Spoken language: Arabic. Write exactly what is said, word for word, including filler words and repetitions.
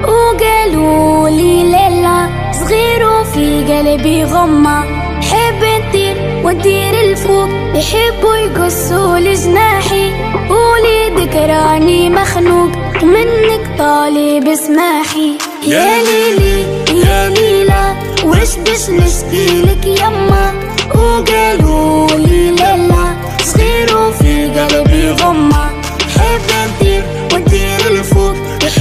وقالوا لي ليلى صغير وفي قلبي غمة، حب نطير وندير الفوق يحبوا يقصوا لجناحي، وليدك راني مخنوق ومنك طالب اسماحي. يا ليلي يا ليلى وش باش نشكيلك يما، وقالوا